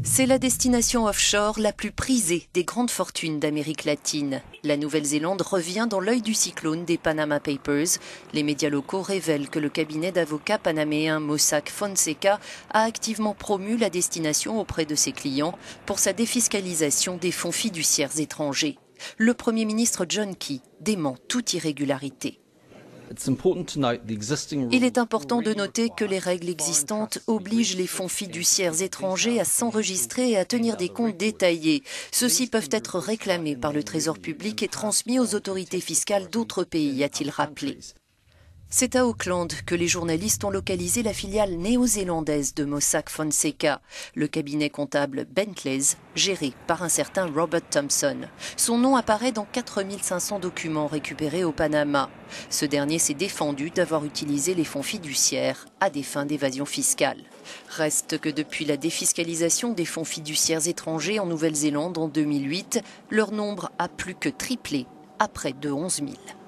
C'est la destination offshore la plus prisée des grandes fortunes d'Amérique latine. La Nouvelle-Zélande revient dans l'œil du cyclone des Panama Papers. Les médias locaux révèlent que le cabinet d'avocats panaméen Mossack Fonseca a activement promu la destination auprès de ses clients pour sa défiscalisation des fonds fiduciaires étrangers. Le Premier ministre John Key dément toute irrégularité. Il est important de noter que les règles existantes obligent les fonds fiduciaires étrangers à s'enregistrer et à tenir des comptes détaillés. Ceux-ci peuvent être réclamés par le Trésor public et transmis aux autorités fiscales d'autres pays, a-t-il rappelé. C'est à Auckland que les journalistes ont localisé la filiale néo-zélandaise de Mossack Fonseca, le cabinet comptable Bentleys, géré par un certain Robert Thompson. Son nom apparaît dans 4500 documents récupérés au Panama. Ce dernier s'est défendu d'avoir utilisé les fonds fiduciaires à des fins d'évasion fiscale. Reste que depuis la défiscalisation des fonds fiduciaires étrangers en Nouvelle-Zélande en 2008, leur nombre a plus que triplé à près de 11 000.